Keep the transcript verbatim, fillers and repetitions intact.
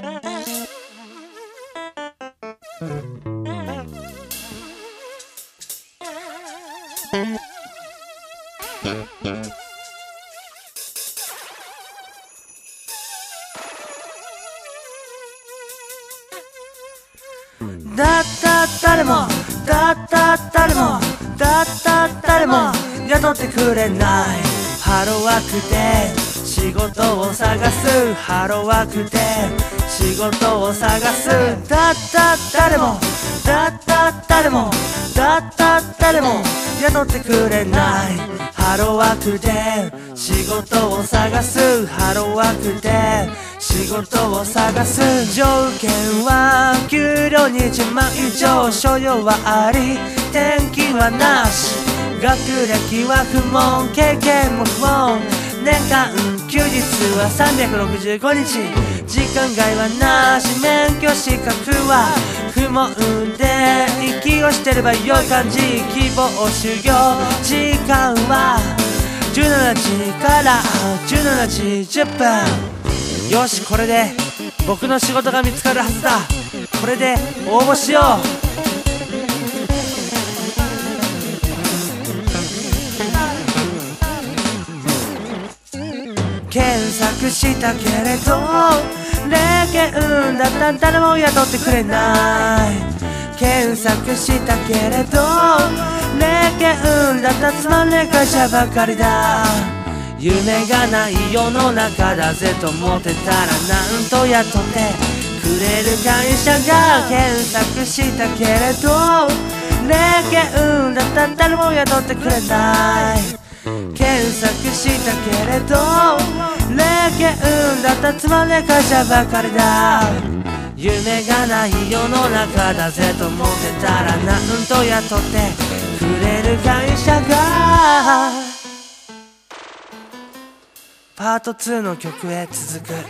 だった誰もだった誰もだった誰も雇ってくれないハローワークで仕事を探すハローワークで仕事を探すだった誰もだった誰もだった誰も雇ってくれないハローワークで仕事を探すハローワークで仕事を探す条件は給料にじゅうまん以上所有はあり転勤はなし学歴は不問経験も不問年間休日はさんびゃくろくじゅうごにち時間外はなし免許資格は不問で息をしてれば良い感じ希望修行時間はじゅうしちじからじゅうしちじじゅっぷんよしこれで僕の仕事が見つかるはずだこれで応募しよう検索したけれど霊験だったら誰も雇ってくれない検索したけれど霊験だったらつまんねえ会社ばかりだ夢がない世の中だぜと思ってたらなんと雇ってくれる会社が検索したけれど霊験だったら誰も雇ってくれない検索したけれど霊験だったらつまんねえ会社ばかりだ夢がない世の中だぜと思ってたらなんと雇ってくれる会社がパートツーの曲へ続く